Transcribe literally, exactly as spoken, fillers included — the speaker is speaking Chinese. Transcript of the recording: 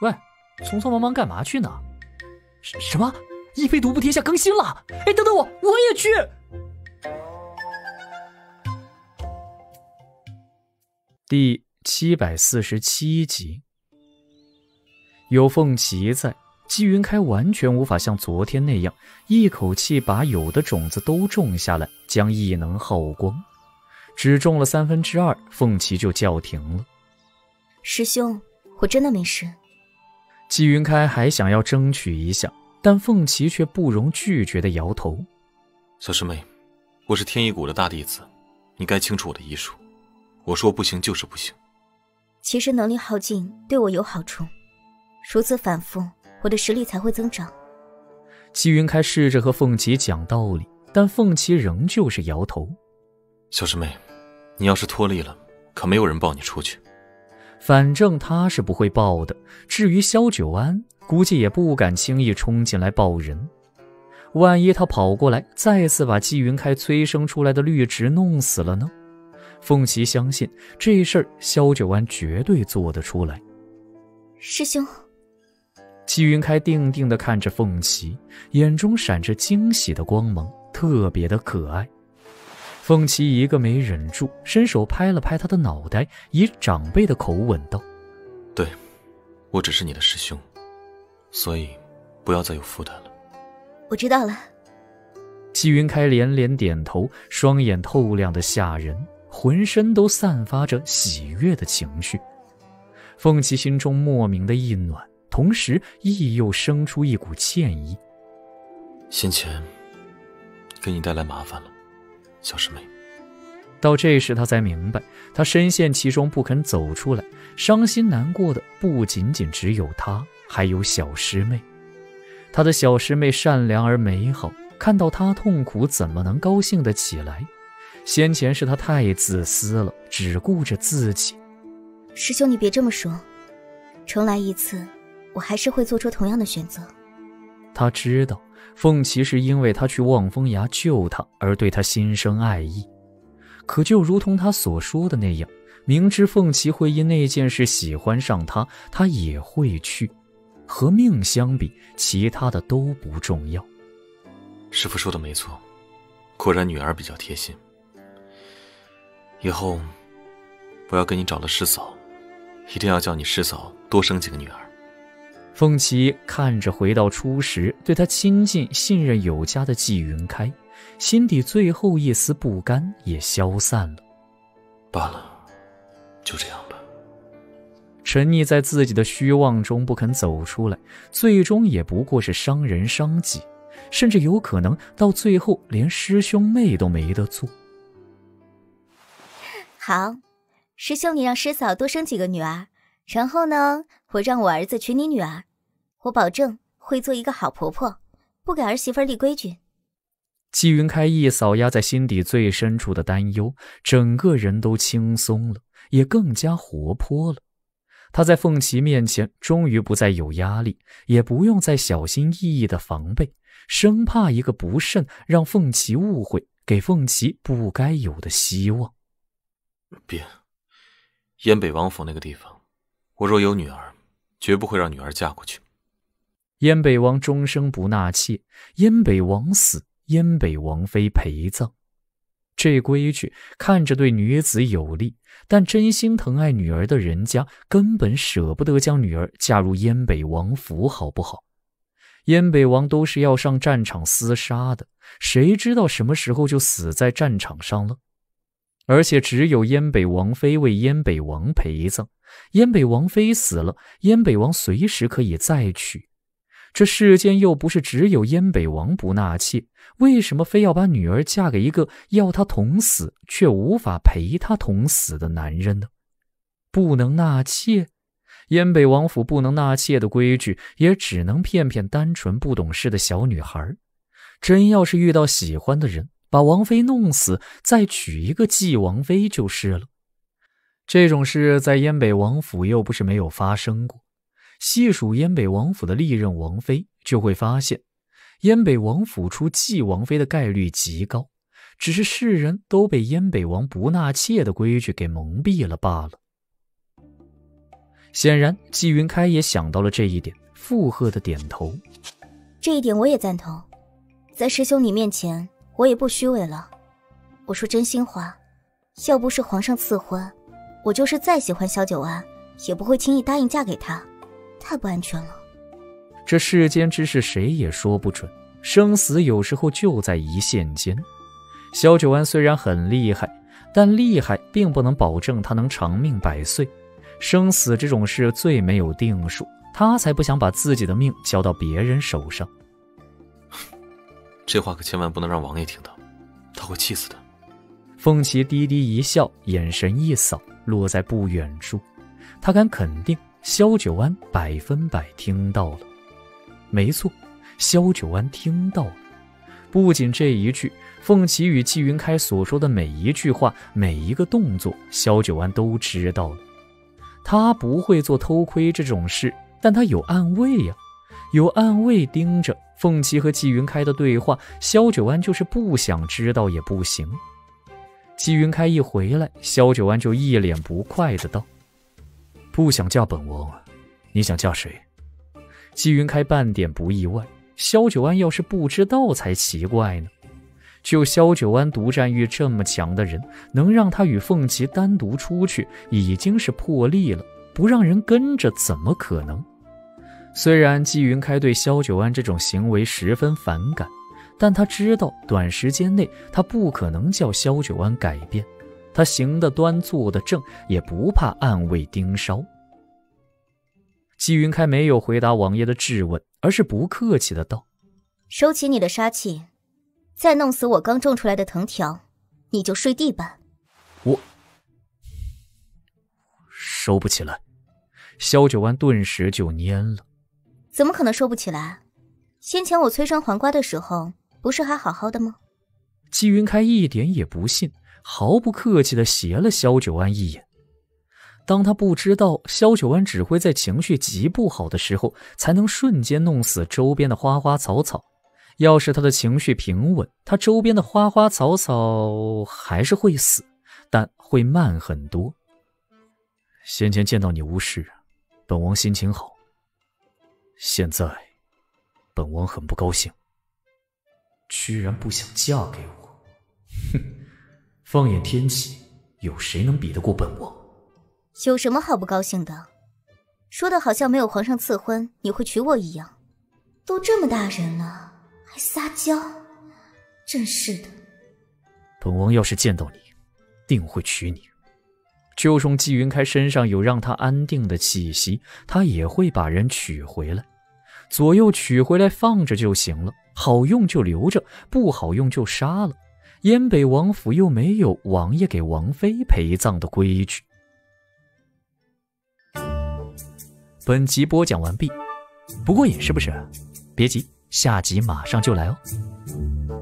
喂，匆匆忙忙干嘛去呢？什什么？一飞独步天下更新了？哎，等等我，我也去。第七百四十七集。有凤琪在，季云开完全无法像昨天那样一口气把有的种子都种下来，将异能耗光。只种了三分之二，凤琪就叫停了。 师兄，我真的没事。 季云开还想要争取一下，但凤琪却不容拒绝地摇头。 小师妹，我是天一谷的大弟子，你该清楚我的医术，我说不行就是不行。 其实能力耗尽对我有好处，如此反复，我的实力才会增长。 季云开试着和凤琪讲道理，但凤琪仍旧是摇头。 小师妹，你要是脱力了，可没有人抱你出去。 反正他是不会抱的，至于萧九安，估计也不敢轻易冲进来抱人。万一他跑过来，再次把季云开催生出来的绿植弄死了呢？凤琪相信这事儿萧九安绝对做得出来。 师兄。 季云开定定地看着凤琪，眼中闪着惊喜的光芒，特别的可爱。凤琪一个没忍住，伸手拍了拍他的脑袋，以长辈的口吻道： 对，我只是你的师兄，所以不要再有负担了。 我知道了。 季云开连连点头，双眼透亮的吓人，浑身都散发着喜悦的情绪。凤琪心中莫名的一暖，同时亦又生出一股歉意。 先前给你带来麻烦了，小师妹。 到这时他才明白，他深陷其中不肯走出来，伤心难过的不仅仅只有他，还有小师妹。他的小师妹善良而美好，看到他痛苦怎么能高兴得起来？先前是他太自私了，只顾着自己。 师兄你别这么说，重来一次，我还是会做出同样的选择。 他知道凤琪是因为他去望风崖救他而对他心生爱意，可就如同他所说的那样，明知凤琪会因那件事喜欢上他，他也会去。和命相比，其他的都不重要。 师父说的没错，果然女儿比较贴心。以后我要给你找了师嫂，一定要叫你师嫂多生几个女儿。 凤琪看着回到初时对他亲近信任有加的季云开，心底最后一丝不甘也消散了。 罢了，就这样吧。 沉溺在自己的虚妄中不肯走出来，最终也不过是伤人伤己，甚至有可能到最后连师兄妹都没得做。 好，师兄你让师嫂多生几个女儿，然后呢，我让我儿子娶你女儿，我保证会做一个好婆婆，不给儿媳妇立规矩。 季云开一扫压在心底最深处的担忧，整个人都轻松了，也更加活泼了。他在凤琪面前终于不再有压力，也不用再小心翼翼的防备，生怕一个不慎让凤琪误会，给凤琪不该有的希望。 别，燕北王府那个地方，我若有女儿，绝不会让女儿嫁过去。 燕北王终生不纳妾，燕北王死，燕北王妃陪葬。这规矩看着对女子有利，但真心疼爱女儿的人家根本舍不得将女儿嫁入燕北王府，好不好？燕北王都是要上战场厮杀的，谁知道什么时候就死在战场上了？而且只有燕北王妃为燕北王陪葬，燕北王妃死了，燕北王随时可以再娶。这世间又不是只有燕北王不纳妾，为什么非要把女儿嫁给一个要他同死却无法陪他同死的男人呢？不能纳妾？燕北王府不能纳妾的规矩，也只能骗骗单纯不懂事的小女孩。真要是遇到喜欢的人，把王妃弄死，再娶一个继王妃就是了。这种事在燕北王府又不是没有发生过。细数燕北王府的历任王妃，就会发现燕北王府出继王妃的概率极高，只是世人都被燕北王不纳妾的规矩给蒙蔽了罢了。 显然纪云开也想到了这一点，附和的点头。 这一点我也赞同，在师兄你面前我也不虚伪了。我说真心话，要不是皇上赐婚，我就是再喜欢萧九安也不会轻易答应嫁给他，太不安全了。 这世间之事谁也说不准，生死有时候就在一线间。萧九安虽然很厉害，但厉害并不能保证他能长命百岁。生死这种事最没有定数，他才不想把自己的命交到别人手上。 这话可千万不能让王爷听到，他会气死的。 凤琪低低一笑，眼神一扫，落在不远处。他敢肯定，萧九安百分百听到了。没错，萧九安听到了。不仅这一句，凤琪与纪云开所说的每一句话，每一个动作，萧九安都知道了。他不会做偷窥这种事，但他有暗卫呀、啊，有暗卫盯着凤琪和纪云开的对话，萧九安就是不想知道也不行。纪云开一回来，萧九安就一脸不快的道：“不想嫁本王，你想嫁谁？”纪云开半点不意外，萧九安要是不知道才奇怪呢。就萧九安独占欲这么强的人，能让他与凤琪单独出去已经是破例了，不让人跟着怎么可能？虽然纪云开对萧九安这种行为十分反感，但他知道短时间内他不可能叫萧九安改变，他行得端坐得正，也不怕暗卫盯梢。纪云开没有回答王爷的质问，而是不客气的道：“ 收起你的杀气，再弄死我刚种出来的藤条，你就睡地板。” 我收不起来。萧九安顿时就蔫了。 怎么可能收不起来？先前我催生黄瓜的时候，不是还好好的吗？ 纪云开一点也不信，毫不客气地斜了萧九安一眼。当他不知道萧九安只会在情绪极不好的时候才能瞬间弄死周边的花花草草，要是他的情绪平稳，他周边的花花草草还是会死，但会慢很多。先前见到你无事，本王心情好。现在本王很不高兴，居然不想嫁给我。哼，放眼天启，有谁能比得过本王？ 有什么好不高兴的？说的好像没有皇上赐婚你会娶我一样。都这么大人了还撒娇，真是的。 本王要是见到你，定会娶你。就冲纪云开身上有让他安定的气息，他也会把人娶回来。左右娶回来放着就行了，好用就留着，不好用就杀了。燕北王府又没有王爷给王妃陪葬的规矩。本集播讲完毕，不过瘾是不是？别急，下集马上就来哦。